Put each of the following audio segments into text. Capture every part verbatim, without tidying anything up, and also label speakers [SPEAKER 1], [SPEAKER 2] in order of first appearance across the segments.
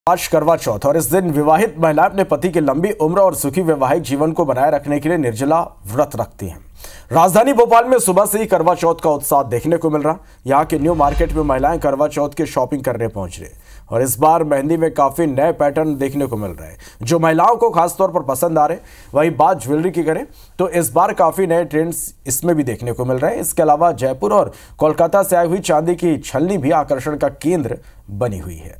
[SPEAKER 1] आज करवा चौथ और इस दिन विवाहित महिलाएं अपने पति की लंबी उम्र और सुखी वैवाहिक जीवन को बनाए रखने के लिए निर्जला व्रत रखती हैं। राजधानी भोपाल में सुबह से ही करवा चौथ का उत्साह देखने को मिल रहा। यहाँ के न्यू मार्केट में महिलाएं करवा चौथ की शॉपिंग करने पहुंच रही और इस बार मेहंदी में काफी नए पैटर्न देखने को मिल रहे हैं जो महिलाओं को खासतौर पर पसंद आ रहे। वहीं बात ज्वेलरी की करें तो इस बार काफी नए ट्रेंड्स इसमें भी देखने को मिल रहे हैं। इसके अलावा जयपुर और कोलकाता से आई हुई चांदी की छलनी भी आकर्षण का केंद्र बनी हुई है।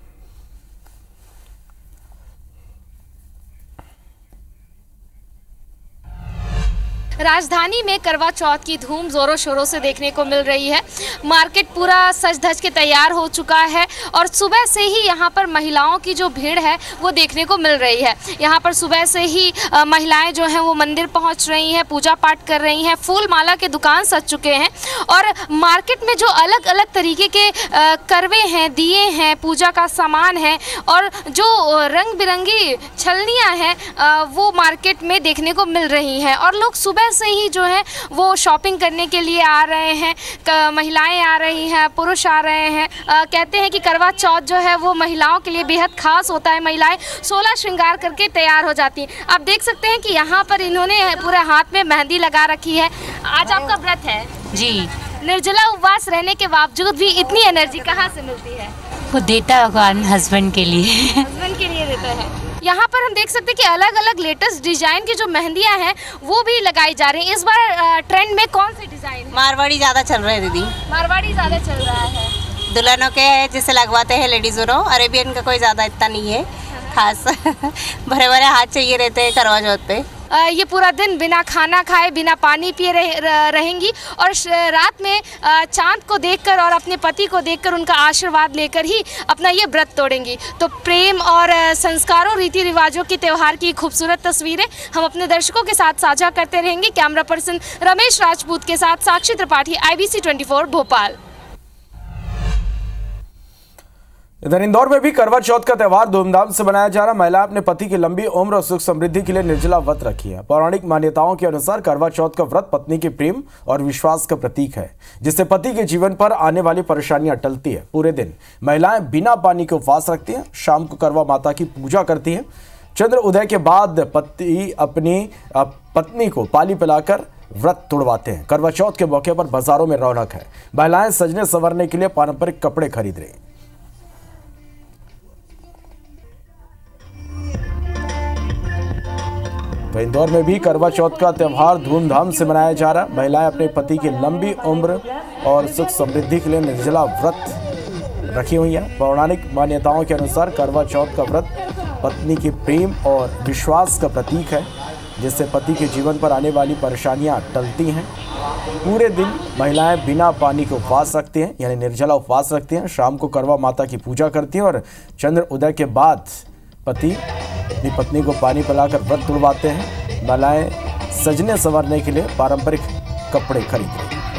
[SPEAKER 2] राजधानी में करवा चौथ की धूम जोरों शोरों से देखने को मिल रही है। मार्केट पूरा सज धज के तैयार हो चुका है और सुबह से ही यहाँ पर महिलाओं की जो भीड़ है वो देखने को मिल रही है। यहाँ पर सुबह से ही महिलाएं जो हैं वो मंदिर पहुँच रही हैं, पूजा पाठ कर रही हैं, फूल माला के दुकान सज चुके हैं और मार्केट में जो अलग अलग तरीके के करवे हैं, दिए हैं, पूजा का सामान है और जो रंग बिरंगी छलनियाँ हैं वो मार्केट में देखने को मिल रही हैं और लोग सुबह से ही जो है वो शॉपिंग करने के लिए आ रहे हैं। महिलाएं आ रही हैं, पुरुष आ रहे हैं। आ, कहते हैं कि करवा चौथ जो है वो महिलाओं के लिए बेहद खास होता है। महिलाएं सोलह श्रृंगार करके तैयार हो जाती हैं। आप देख सकते हैं कि यहाँ पर इन्होंने पूरे हाथ में मेहंदी लगा रखी है। आज आपका व्रत है
[SPEAKER 3] जी।
[SPEAKER 2] निर्जला उपवास रहने के बावजूद भी इतनी एनर्जी कहाँ से मिलती है?
[SPEAKER 3] वो देता है भगवान हस्बैंड के लिए।
[SPEAKER 2] हस्बैंड के लिए देता है। यहाँ पर हम देख सकते हैं कि अलग अलग लेटेस्ट डिजाइन की जो मेहंदियाँ हैं वो भी लगाई जा रही हैं। इस बार ट्रेंड में कौन सी डिजाइन है?
[SPEAKER 4] मारवाड़ी ज़्यादा चल रहे हैं दीदी।
[SPEAKER 2] मारवाड़ी ज़्यादा चल रहा है।
[SPEAKER 4] दुल्हनों के जिसे लगवाते हैं लेडीज़ों, अरेबियन का कोई ज़्यादा इतना नहीं है खास। भरे भरे हाथ चाहिए रहते हैं करवा चौथ पे।
[SPEAKER 2] ये पूरा दिन बिना खाना खाए, बिना पानी पिए रह, रहेंगी और रात में चांद को देखकर और अपने पति को देखकर उनका आशीर्वाद लेकर ही अपना ये व्रत तोड़ेंगी। तो प्रेम और संस्कारों, रीति रिवाजों के त्यौहार की खूबसूरत तस्वीरें हम अपने दर्शकों के साथ साझा करते रहेंगे। कैमरा पर्सन रमेश राजपूत के साथ Sakshi Tripathi, I B C twenty four Bhopal.
[SPEAKER 1] इधर इंदौर में भी करवा चौथ का त्यौहार धूमधाम से मनाया जा रहा। महिला अपने पति की लंबी उम्र और सुख समृद्धि के लिए निर्जला व्रत रखी है। पौराणिक मान्यताओं के अनुसार करवा चौथ का व्रत पत्नी के प्रेम और विश्वास का प्रतीक है, जिससे पति के जीवन पर आने वाली परेशानियां टलती है। पूरे दिन महिलाएं बिना पानी के उपवास रखती हैं। शाम को करवा माता की पूजा करती हैं। चंद्र उदय के बाद पति अपनी पत्नी को पानी पिलाकर व्रत तोड़वाते हैं। करवा चौथ के मौके पर बाजारों में रौनक है। महिलाएं सजने संवरने के लिए पारंपरिक कपड़े खरीद रही हैं। तो इंदौर में भी करवा चौथ का त्यौहार धूमधाम से मनाया जा रहा। महिलाएं अपने पति की लंबी उम्र और सुख समृद्धि के लिए निर्जला व्रत रखी हुई हैं। पौराणिक मान्यताओं के अनुसार करवा चौथ का व्रत पत्नी के प्रेम और विश्वास का प्रतीक है, जिससे पति के जीवन पर आने वाली परेशानियां टलती हैं। पूरे दिन महिलाएं बिना पानी के उपवास रखती हैं, यानी निर्जला उपवास रखती हैं। शाम को करवा माता की पूजा करती हैं और चंद्र उदय के बाद पति अपनी पत्नी को पानी पिलाकर व्रत तुड़वाते हैं। महिलाएं सजने संवरने के लिए पारंपरिक कपड़े खरीद रही हैं।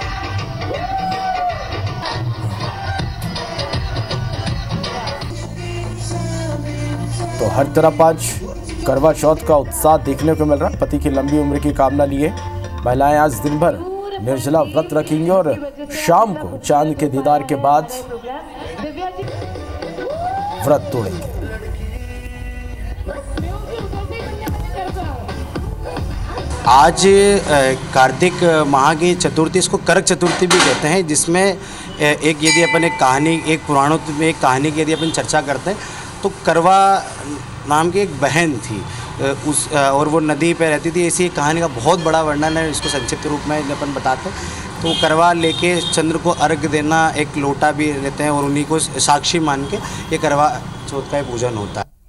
[SPEAKER 1] तो हर तरफ आज करवा चौथ का उत्साह देखने को मिल रहा। पति की लंबी उम्र की कामना लिए महिलाएं आज दिन भर निर्जला व्रत रखेंगी और शाम को चांद के दीदार के बाद व्रत तोड़ेंगे।
[SPEAKER 5] आज कार्तिक माह की चतुर्थी, इसको करक चतुर्थी भी कहते हैं, जिसमें एक यदि अपन एक कहानी, एक पुराणों में एक कहानी की यदि अपन चर्चा करते हैं तो करवा नाम की एक बहन थी उस और वो नदी पे रहती थी। ऐसी एक कहानी का बहुत बड़ा वर्णन है, इसको संक्षिप्त रूप में अपन बताते हैं। तो करवा लेके चंद्र को अर्घ देना, एक लोटा भी लेते हैं और उन्हीं को साक्षी मान के ये करवा चौथ का पूजन होता है।